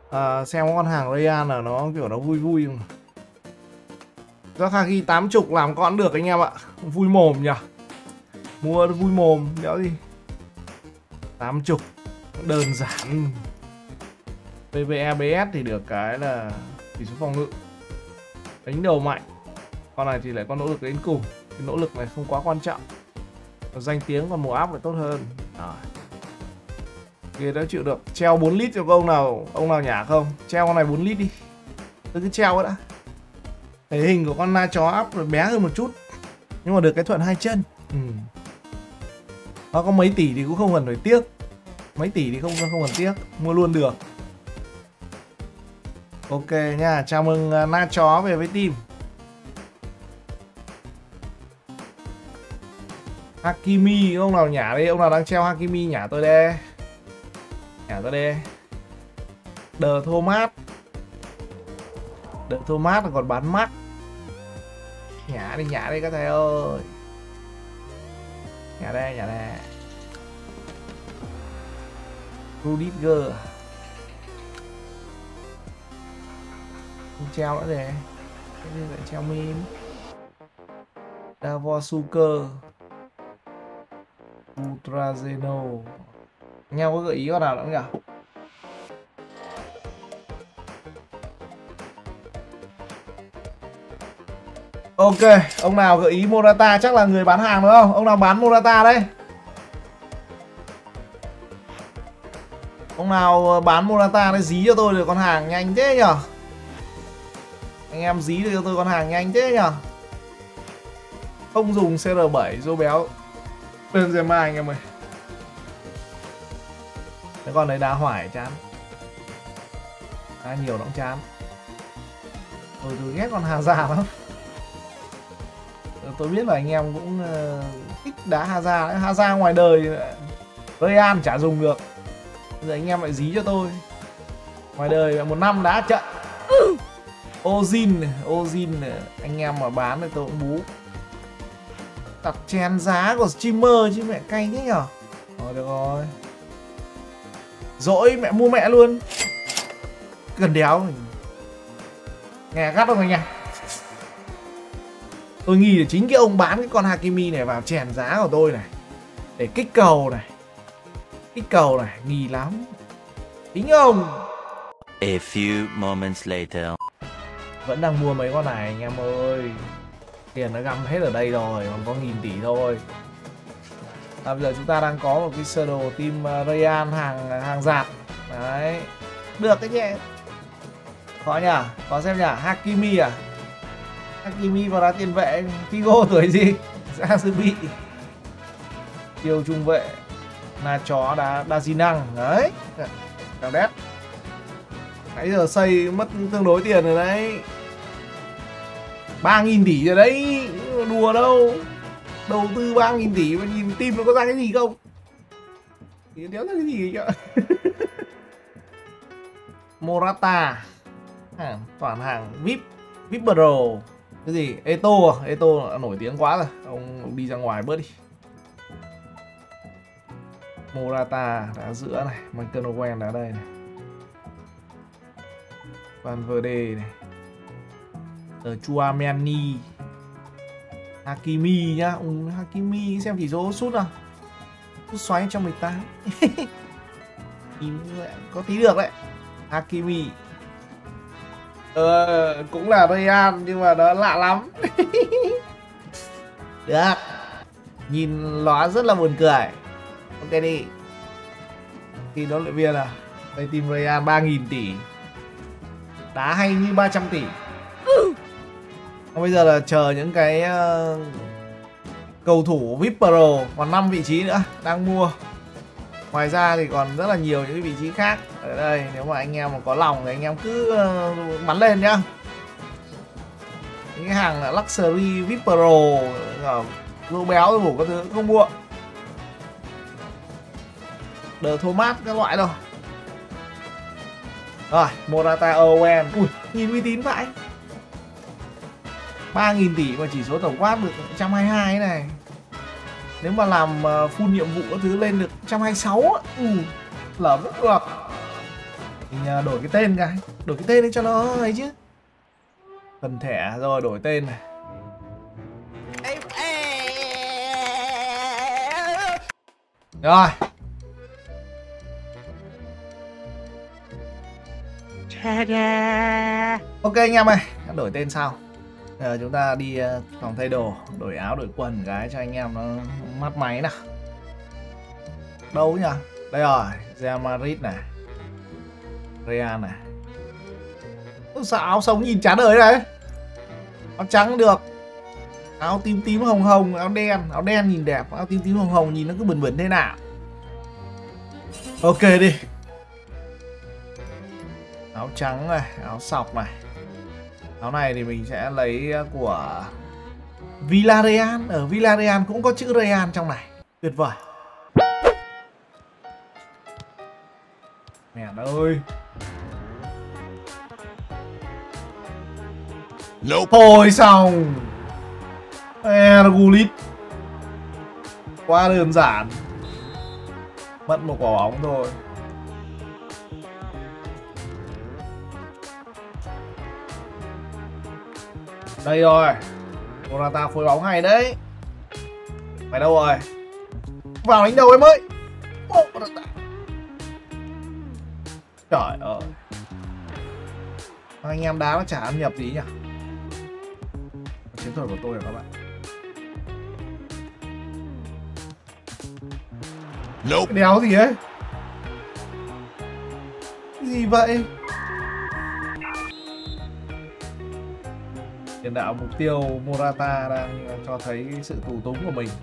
xem con hàng Ryan là nó kiểu nó vui vui không. Giác Haki 80 làm con được anh em ạ. Vui mồm nhỉ. Mua vui mồm đéo gì. 80 đơn giản. PvEBS thì được cái là chỉ số phòng ngự, đánh đầu mạnh. Con này thì lại có nỗ lực đến cùng. Cái nỗ lực này không quá quan trọng. Danh tiếng còn mùa áp phải tốt hơn. Rồi. Kia đã chịu được. Treo 4 lít cho ông nào nhả không? Treo con này 4 lít đi. Tôi cứ treo đã. Thể hình của con na chó áp bé hơn một chút, nhưng mà được cái thuận hai chân. Nó có mấy tỷ thì cũng không cần phải tiếc. Mấy tỷ thì không cần tiếc. Mua luôn được. Ok nha. Chào mừng na chó về với team. Hakimi, ông nào nhả đi. Ông nào đang treo Hakimi nhả tôi đây. Nhả tôi đây. The Thomas. The Thomas là còn bán mắt. Nhả đi các thầy ơi. Nhả đây. Rudiger. Không treo nữa để. Cái này lại treo meme. Davosuker. Ultrazeno. Anh em có gợi ý con nào nữa không nhỉ? Ok, ông nào gợi ý Morata chắc là người bán hàng đúng không? Ông nào bán Morata đấy? Ông nào bán Morata đấy dí cho tôi được con hàng nhanh thế nhở? Anh em dí được cho tôi con hàng nhanh thế nhở? Không dùng CR7 dô béo Benzema anh em ơi. Cái con đấy đá hoài chán. Đá nhiều nó cũng chán. Tôi ghét con Hazard lắm. Tôi biết là anh em cũng thích đá Hazard đấy. Hazard ngoài đời Real chả dùng được. Bây giờ anh em lại dí cho tôi. Ngoài đời một năm đá trận. Ozin anh em mà bán thì tôi cũng bú. Đặt chén giá của streamer chứ mẹ cay thế nhở. Rồi được rồi. Dỗi mẹ mua mẹ luôn. Gần đéo. Nghe gắt không anh em? Tôi nghĩ là chính cái ông bán cái con Hakimi này vào chèn giá của tôi này. Để kích cầu này. Kích cầu này, nghi lắm. Tính không? A few moments later. Vẫn đang mua mấy con này anh em ơi. Tiền nó găm hết ở đây rồi, còn có 1000 tỷ thôi. Bây giờ chúng ta đang có một cái sơ đồ team Real hàng giạt. Đấy. Được cái nhẹ. Khó nhỉ? Có xem nhỉ? Hakimi à? Hakimi vào đá tiền vệ. Figo tuổi gì? Ra sư bị. Tiêu trung vệ. Na chó đá di năng. Đấy. Chào đét. Nãy giờ xây mất tương đối tiền rồi đấy. 3.000 tỷ rồi đấy. Đùa đâu. Đầu tư 3.000 tỷ mà nhìn team nó có ra cái gì không? Thì đéo ra cái gì kìa. Morata. Toàn hàng VIP. VIP Pro. Cái gì? Eto à? Eto nổi tiếng quá rồi. Ông đi ra ngoài bớt đi. Morata đá giữa này. Michael Owen đá đây này. Valverde này. Chouameni. Hakimi nhá. Hakimi xem chỉ số sút nào. Sút xoáy 118. Có tí được đấy. Hakimi. Cũng là Real nhưng mà nó lạ lắm. Được. Nhìn nó rất là buồn cười. Ok đi. Thì đó luyện viên à. Đây team Real 3.000 tỷ. Đá hay như 300 tỷ. Bây giờ là chờ những cái cầu thủ VIP Pro. Còn 5 vị trí nữa đang mua. Ngoài ra thì còn rất là nhiều những cái vị trí khác. Ở đây nếu mà anh em mà có lòng thì anh em cứ bắn lên nhá. Những cái hàng là Luxury VIP Pro, rô béo rồi bổ các thứ không mua. The Thomas các loại đâu. Rồi Morata Owen. Ui nhìn uy tín vậy. 3.000 tỷ mà chỉ số tổng quát được 122 này. Nếu mà làm full nhiệm vụ các thứ lên được 126 á. Lỡ rất được. Mình đổi cái tên cái. Đổi cái tên đấy cho nó ấy chứ. Phần thẻ rồi đổi tên này. Rồi. Ok anh em ơi, đổi tên sau. Giờ chúng ta đi phòng thay đồ, đổi áo đổi quần cái cho anh em nó mắt máy nào. Đâu nhỉ? Đây rồi, Real Madrid này. Real này. Sao áo sống nhìn chán đời đấy. Áo trắng được. Áo tím tím hồng hồng, áo đen nhìn đẹp, áo tím tím hồng hồng nhìn nó cứ bẩn bẩn thế nào. Ok đi. Áo trắng này, áo sọc này. Áo này thì mình sẽ lấy của Villarreal. Ở Villarreal cũng có chữ Real trong này. Tuyệt vời. Mẹ ơi. Thôi xong. Gulit. Quá đơn giản. Mất một quả bóng thôi. Đây rồi. Morata phối bóng hay đấy. Mày đâu rồi? Vào đánh đầu em ơi. Trời ơi. Anh em đá nó chả ăn nhập gì nhỉ? Chiến thuật của tôi rồi các bạn. Cái đéo gì ấy? Cái gì vậy? Tiền đạo mục tiêu Morata đang cho thấy sự tù túng của mình.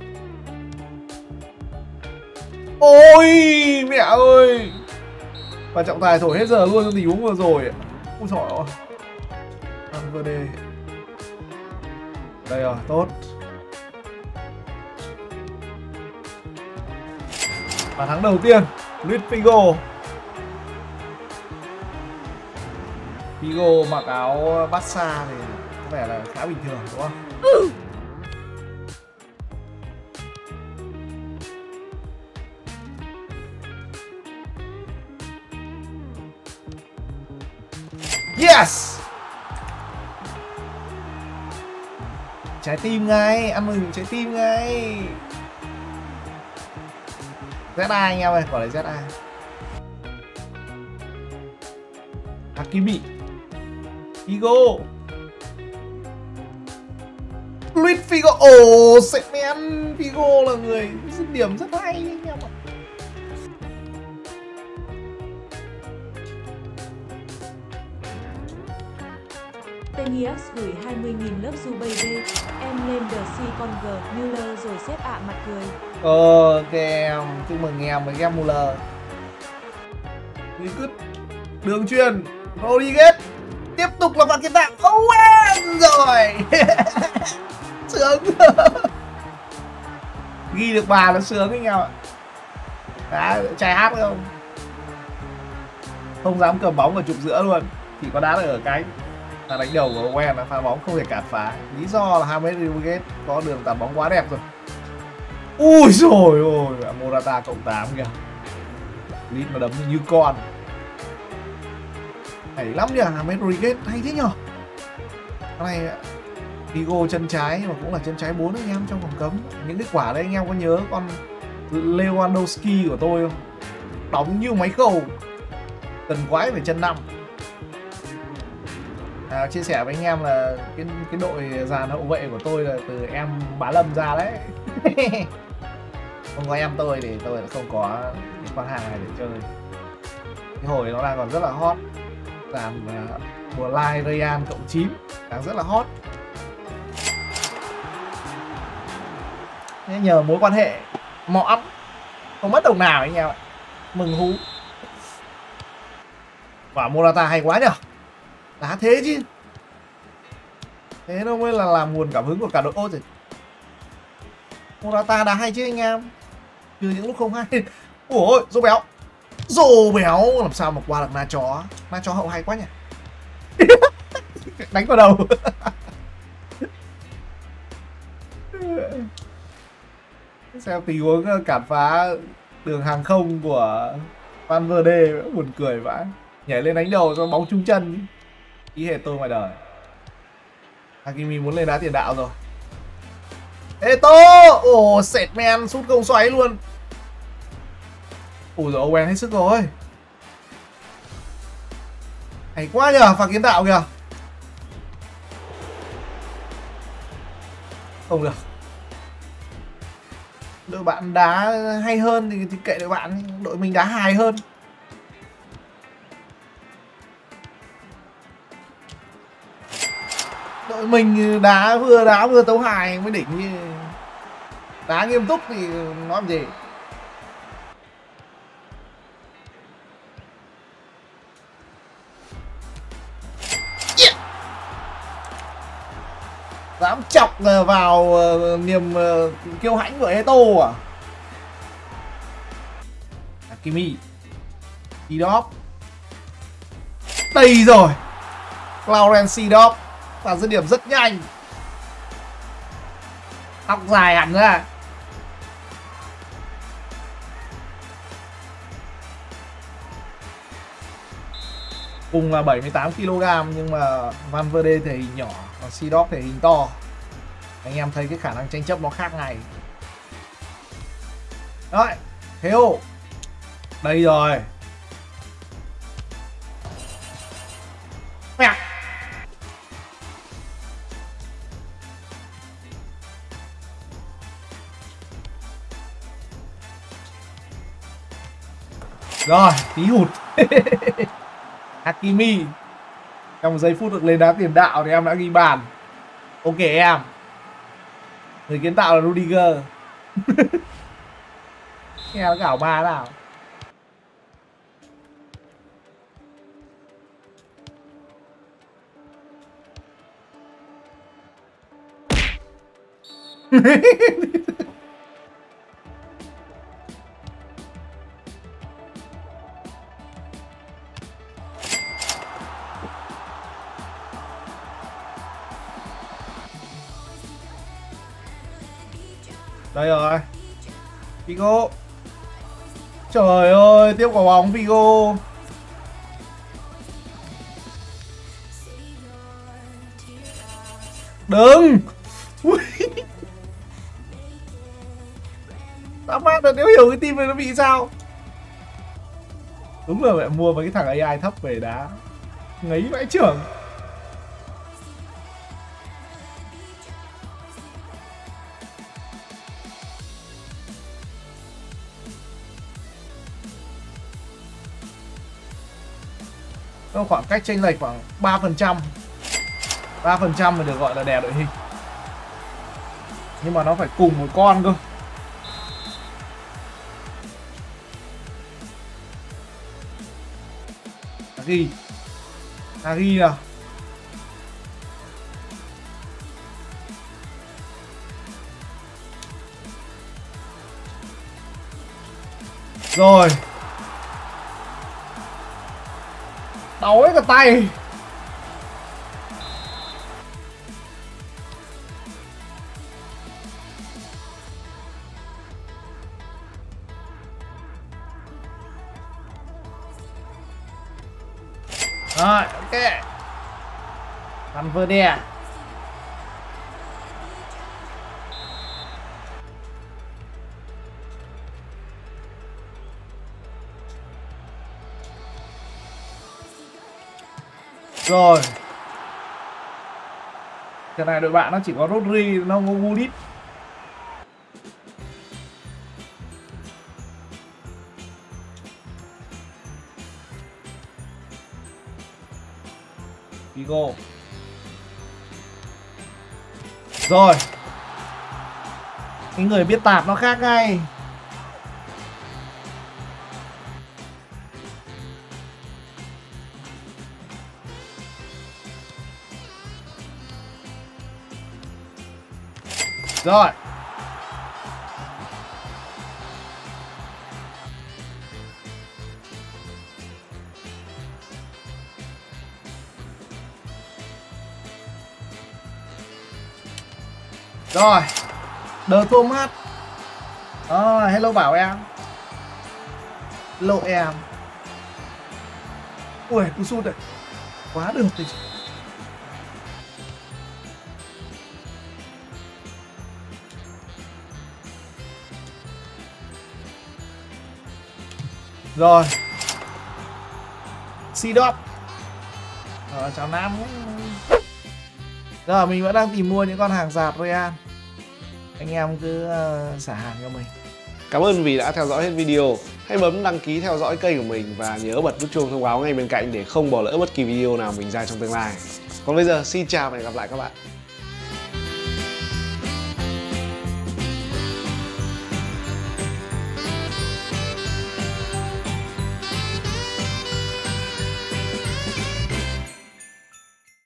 Ôi mẹ ơi. Và trọng tài thổi hết giờ luôn trong tình huống vừa rồi. Ôi trời ơi. Valverde. Đây rồi, tốt. Bàn thắng đầu tiên, Luis Figo. Figo mặc áo Barca thì có vẻ là khá bình thường đúng không? Yes! Trái tim ngay, ăn mừng trái tim ngay. ZA anh em ơi, quả đấy ZA. Hakimi. Figo. Luis Figo. Ồ, Semen. Figo là người dứt điểm rất hay anh em ạ. Tenias gửi 20.000 lớp du baby. Em lên The C con G Muller rồi xếp ạ mặt cười. Ok em, chúc mừng em với game Muller. Đi cứt. Đường truyền Rodriguez. Tiếp tục là phạt kiến tạo. Owen rồi. Sướng. Ghi được bàn là sướng anh em ạ. Đá trai hát không? Không dám cầm bóng ở trục giữa luôn. Chỉ có đá được ở cánh. Là đánh đầu của Owen là pha bóng không thể cản phá. Lý do là James Rodriguez có đường tạt bóng quá đẹp rồi. Ui rồi ôi, Morata cộng 8 kìa. Lít mà đấm như con. Hay lắm nhỉ, James Rodriguez hay thế nhở. Cái này Figo chân trái mà cũng là chân trái 4 anh em trong vòng cấm. Những cái quả đấy anh em có nhớ con Lewandowski của tôi không? Đóng như máy khâu. Cần quái về chân 5. Chia sẻ với anh em là cái đội dàn hậu vệ của tôi là từ em Bá Lâm ra đấy. Không có em tôi thì tôi lại không có cái con hàng này để chơi. Cái hồi nó đang còn rất là hot. Dàn mùa live Real cộng 9 đang rất là hot. Nên nhờ mối quan hệ mõm không mất đồng nào anh em ạ. Mừng hú. Và Morata hay quá nhở. Đá thế chứ. Thế nó mới là làm nguồn cảm hứng của cả đội. Ôi rồi. Morata đá hay chứ anh em. Trừ những lúc không hay. Ủa Dô béo. Dô béo làm sao mà qua được Na chó. Na chó hậu hay quá nhỉ. Đánh vào đầu. Xem tình huống cản phá đường hàng không của Valverde buồn cười vãi. Nhảy lên đánh đầu cho bóng trúng chân. Ý hệ tôi ngoài đời. Hakimi muốn lên đá tiền đạo rồi. Eto! Ồ, sệt men, sút không xoáy luôn. Ủa rồi, Owen hết sức rồi. Hay quá nhờ, phạt kiến tạo kìa. Không được. Đội bạn đá hay hơn thì kệ đội bạn, đội mình đá hài hơn. Đội mình đá vừa tấu hài mới đỉnh, như đá nghiêm túc thì nói làm gì. Yeah. Dám chọc vào niềm kiêu hãnh của Eto à. Hakimi, Seedorf, đây rồi, Clarence Seedorf và dứt điểm rất nhanh, tóc dài hẳn ra. Cùng là 78 kg nhưng mà Valverde thể hình nhỏ và Seedorf thể hình to. Anh em thấy cái khả năng tranh chấp nó khác ngay. Rồi, Theo. Đây rồi. Mẹ. Rồi, tí hụt. Hakimi. Trong một giây phút được lên đá tiền đạo thì em đã ghi bàn. Ok em. Người kiến tạo là Rudiger. Nghe nó gảo ba nào. Đây rồi. Figo. Trời ơi, tiếp quả bóng Figo. Đừng. Tao phát là nếu hiểu cái team này nó bị sao. Đúng là mẹ mua mấy cái thằng AI thấp về đá ngấy vãi trưởng. Nó khoảng cách chênh lệch khoảng 3%. 3% mới được gọi là đè đội hình. Nhưng mà nó phải cùng một con cơ. Nagi nào. Rồi. Đau hết cả tay. Rồi, ok. Valverde. Rồi. Trận này đội bạn nó chỉ có Rodri, nó không có Gullit. Figo. Rồi. Cái người biết tạt nó khác ngay. Rồi. Rồi. Đờ Thomas. Hello bảo em. Hello em. Ui, cú sút này quá được thì. Rồi Sidop. Chào Nam. Giờ mình vẫn đang tìm mua những con hàng giạt Real. Anh em cứ xả hàng cho mình. Cảm ơn vì đã theo dõi hết video. Hãy bấm đăng ký theo dõi kênh của mình và nhớ bật nút chuông thông báo ngay bên cạnh để không bỏ lỡ bất kỳ video nào mình ra trong tương lai. Còn bây giờ xin chào và hẹn gặp lại các bạn.